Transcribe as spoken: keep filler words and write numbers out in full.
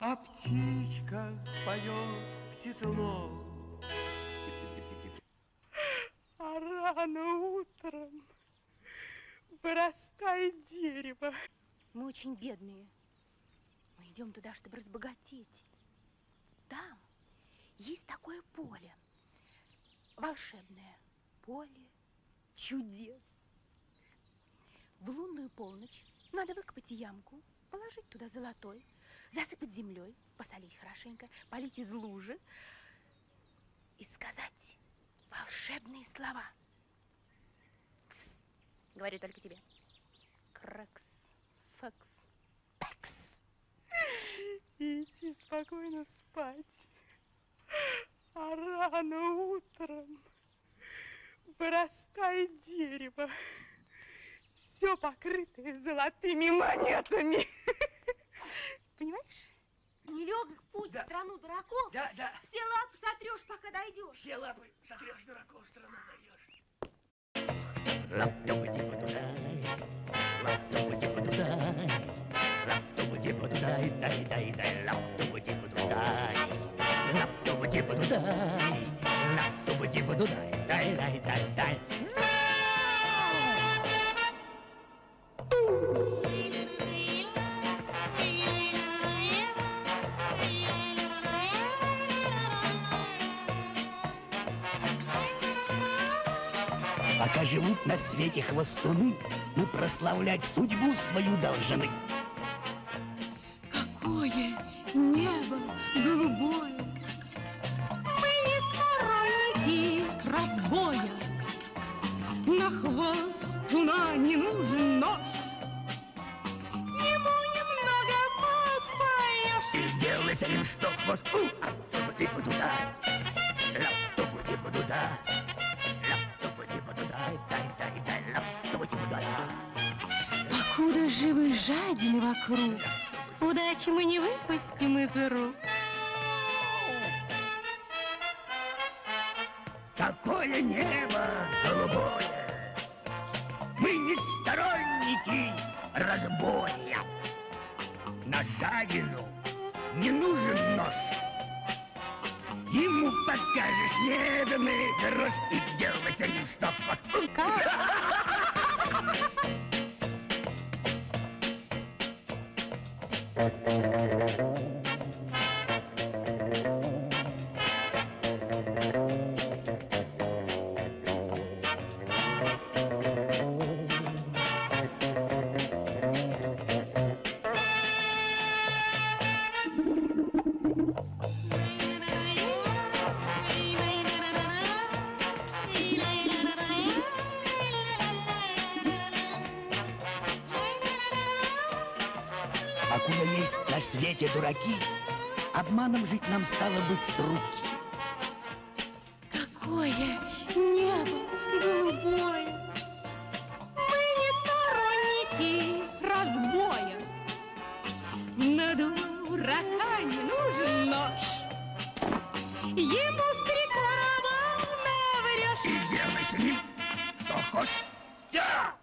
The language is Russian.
А птичка поет птицелов. А рано утром вырастает дерево. Мы очень бедные. Мы идем туда, чтобы разбогатеть. Там есть такое поле. Волшебное поле чудес. В лунную полночь надо выкопать ямку, положить туда золотой, засыпать землей, посолить хорошенько, полить из лужи и сказать волшебные слова. Тс, говорю только тебе. Крекс, фекс, пекс. И идти спокойно спать. А рано утром вырастает дерево, все покрытое золотыми монетами. Понимаешь? Нелегок путь Да. в страну дураков. Да, да. Все лапы сотрешь, пока дойдешь. Все лапы сотрешь, дураков, в страну даешь. Пока живут на свете хвостуны, мы прославлять судьбу свою должны. Какое небо голубое! Мы не сторонники разбоя. На хвостуна не нужен нож. Ему немного подпоешь. И делай с ним что хвосту, а то ты туда, ляп то туда, ляп то туда, дай дай дай ляп то туда. Покуда живы жадины вокруг, удачи мы не выпустим из рук. Какое небо голубое! Мы не сторонники разбоя. На жадину не нужен нож. Ему покажешь неведомый гроз и делай с ним что хочешь. Покуда есть на свете дураки, обманом жить нам стало быть с руки. Какое небо голубое! Мы не сторонники разбоя. На дурака не нужен нож. Ему скрипарабан наврешь. И делай с ним что хочешь. Все!